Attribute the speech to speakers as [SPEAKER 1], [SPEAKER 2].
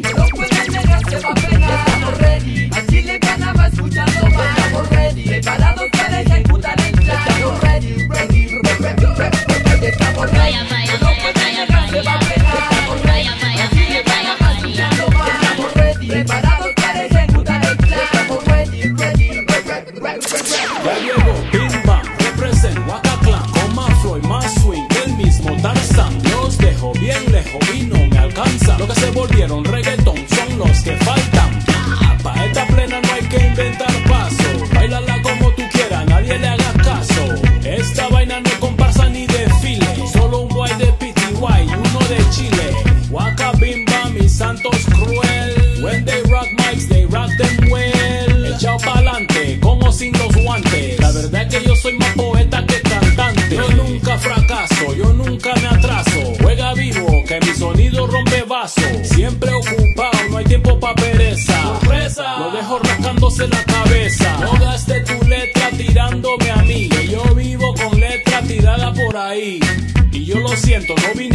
[SPEAKER 1] que no puede negar, se va a pegar. Estamos ready, así le gana, va escuchando más. Estamos ready, preparados para ejecutar el plan. Estamos ready, ready, estamos ready, que no puede negar, se va a pegar. Estamos ready, así le gana, va escuchando más. Estamos ready, preparados para ejecutar el plan. Estamos ready, ready,
[SPEAKER 2] ya llegó Bimba, represent Waka Clan, con más flow y más swing que el mismo Tarzan. Los dejo bien lejos y no me alcanza. Los que se volvieron reggaetón son los que faltan. Pa' esta plena no hay que inventar paso. Bailala como tú quieras, nadie le haga caso. Esta vaina no es comparsa ni desfile. Solo un boy de PTY y uno de Chile. Waka Bimba, mis santos cruel. When they rock mics, they rock them well. Echao pa'lante, con o sin los guantes. La verdad es que yo soy más poeta que cantante. Yo nunca fracaso, yo nunca me atraso. Juega vivo, que mi sonido rompe vaso. Siempre ocupado, no hay tiempo pa' pereza. Sorpresa, lo dejo rascándose la cabeza. No gaste tu letra tirándome a mí, que yo vivo con letra tirada por ahí. Y yo lo siento, no vine